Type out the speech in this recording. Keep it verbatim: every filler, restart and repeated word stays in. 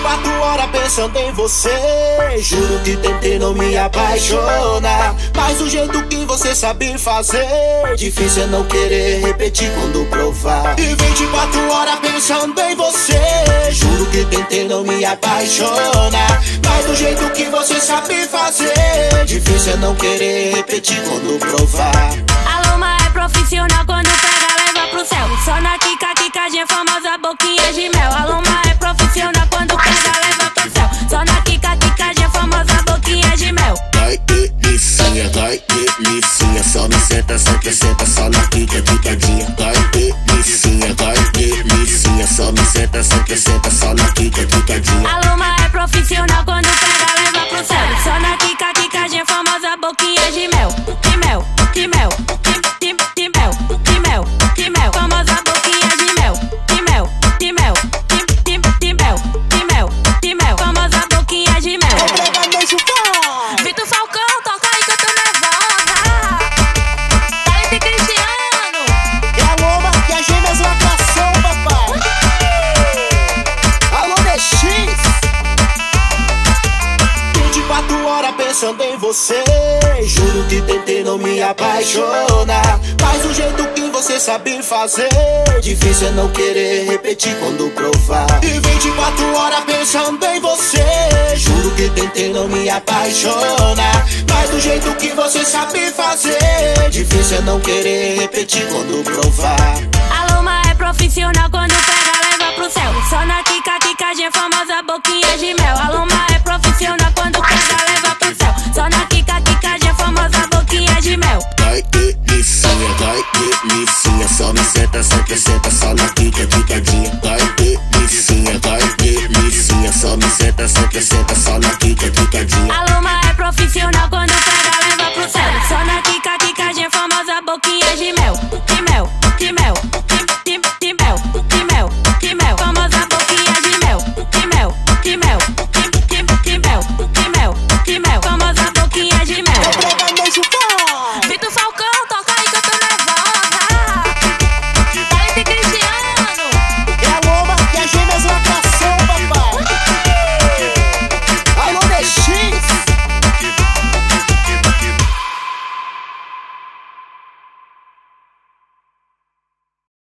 quatro horas pensando em você. Juro que tentei não me apaixonar, mas o jeito que você sabe fazer, difícil é não querer repetir quando provar. E vinte e quatro horas pensando em você. Juro que tentei não me apaixonar, mas do jeito que você sabe fazer, difícil é não querer repetir quando provar. A Loma é profissional, quando pega leva pro céu. Só na quica, quicadinha famosa, boquinha de mel. A Loma é profissional, quando pega leva pro céu. Só na quica, quicadinha famosa, boquinha de mel. Vai delicinha, vai delicinha, só me senta, senta, senta, só na quica, quicadinha. Vai delicinha, vai delicinha, só me senta, senta, senta, só na quica, quicadinha. A Loma é profissional, quando pega leva pro céu. Só na quica, quicadinha famosa, boquinha de mel. De mel, de mel, de, de, de mel, de mel, de mel, famosa boquinha de mel. De mel, de mel, de, de, de mel, de mel, de mel, famosa boquinha de mel. Vitor Falcão, toca aí que eu tô nervosa. Thalita Cristiano. É a Loma e a Gêmeas Lacração, papai. Alô, D X. vinte e quatro horas pensando em você. Juro que tentei não me apaixonar, mas o jeito que você sabe fazer, difícil é não querer repetir quando provar. E vinte e quatro horas pensando em você. Juro que tentei não me apaixonar, mas do jeito que você sabe fazer, difícil é não querer repetir quando provar. A Loma é profissional, quando pega leva pro céu. Só na quica, quicadinha famosa, boquinha de mel. A Loma é profissional, quando pega leva pro céu. Só na quica, quicadinha famosa, boquinha de mel. Vai delicinha, vai delicinha, só me senta, senta, senta, só na quica, quicadinha. Vai delicinha, vai delicinha, só me senta, senta, senta, só na quica.